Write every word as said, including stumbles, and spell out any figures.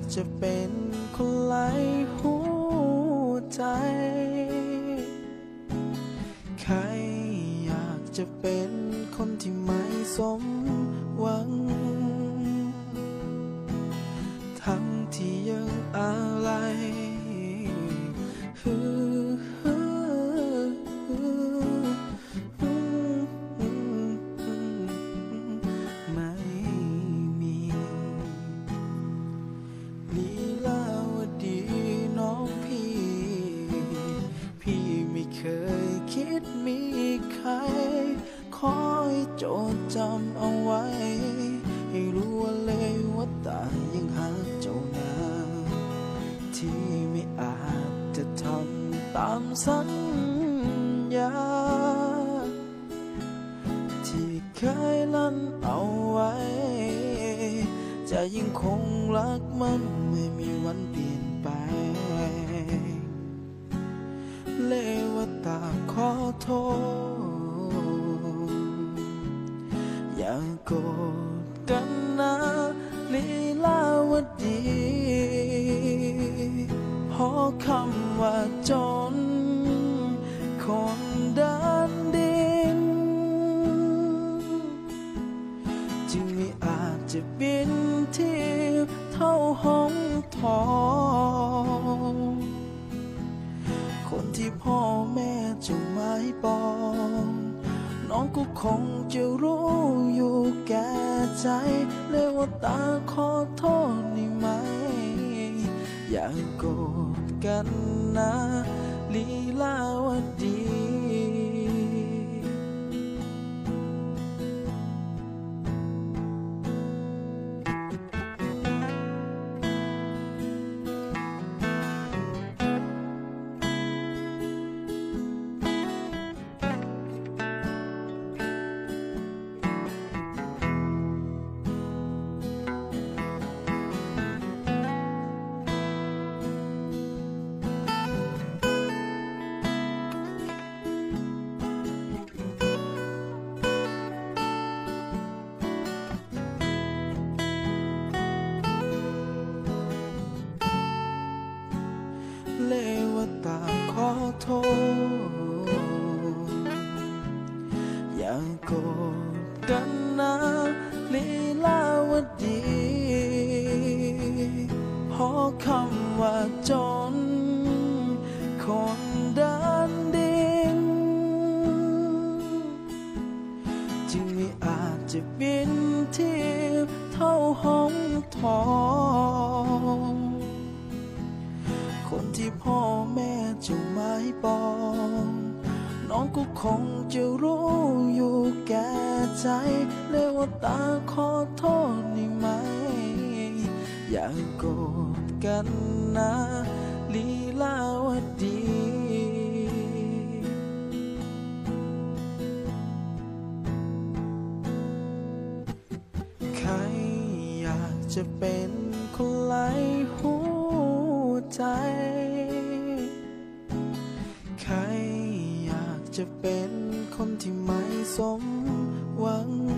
จะเป็นคนไร้หัวใจใครอยากจะเป็นคนที่ไม่สมหวังทั้งที่ยังอะไรไม่มีลีลาวดีน้องพี่พี่ไม่เคยคิดมีใครคอยจดจำเอาไว้ให้รู้ว่าเลยว่าตายังหาเจ้านาที่ไม่อาจจะทำตามสัญญาที่เคยลั่นเอาไว้จะยิ่งคงรักมันไม่มีวันเปลี่ยนไปเลวตาขอโทษอย่าโกรธกันนะลีลาวดีเพราะคำว่าจนคนดันดินจึงไม่อาจจะบินเทียบเท่าห้องทองคนที่พ่อแม่จะไม่บอกน้องก็คงจะรู้อยู่แก่ใจเลยว่าตาขอโทษนี่ไหมอย่าโกรธกันนะลีลาวดีเลวตาขอโทษอย่าโกรธกันนะลีลาวดีเพราะคำว่าจนคนดันดินจึงไม่อาจจะบินเทียบเท่าห้องทองคนที่พ่อแม่จะไม่บอกน้องก็คงจะรู้อยู่แก่ใจเลยว่าตาขอโทษนี่ไหมอย่าโกรธกันนะลีลาวดีใครอยากจะเป็นคนไร้หัวใจใครอยากจะเป็นคนที่ไม่สมหวัง